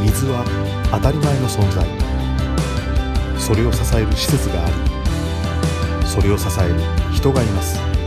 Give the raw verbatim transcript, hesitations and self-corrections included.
水は当たり前の存在。それを支える施設があり、それを支える人がいます。